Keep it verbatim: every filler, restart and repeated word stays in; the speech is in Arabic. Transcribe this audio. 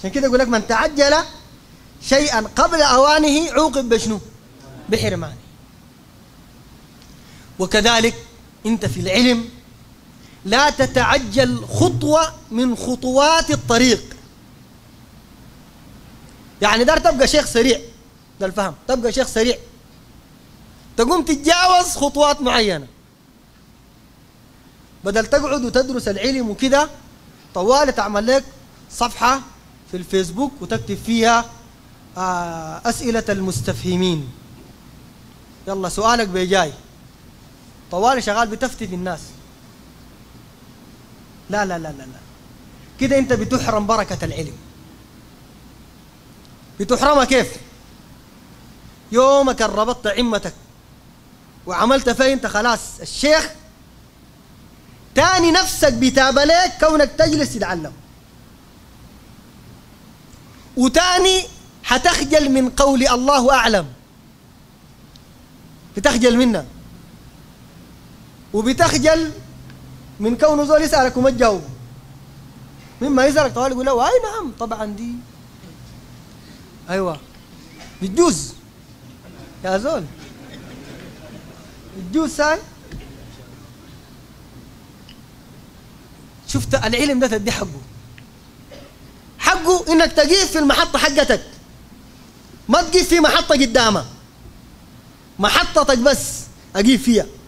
عشان كده يقول لك من تعجل شيئا قبل أوانه عوقب بشنو؟ بحرمانه. وكذلك أنت في العلم لا تتعجل خطوة من خطوات الطريق. يعني دار تبقى شيخ سريع، ده الفهم، تبقى شيخ سريع تقوم تتجاوز خطوات معينة، بدل تقعد وتدرس العلم وكده طوال تعمل لك صفحة في الفيسبوك وتكتب فيها آه أسئلة المستفهمين، يلا سؤالك بيجاي طوال شغال بتفتي في الناس. لا لا لا لا لا كده انت بتحرم بركة العلم. بتحرمها كيف؟ يومك ربطت عمتك وعملت فيه انت خلاص الشيخ، تاني نفسك بتاب لك كونك تجلس تتعلم، وتاني حتخجل من قول الله أعلم، بتخجل منها، وبتخجل من كونه زول يسألك وما تجاوب، مما يسألك طوال يقول له أي نعم طبعا دي أيوة بتجوز يا زول، بتجوز ساي. شفت العلم ده تدي حقه، حقه انك تقيف في المحطة حقتك، ما تقيف في محطة قدامها، محطتك بس اقيف فيها.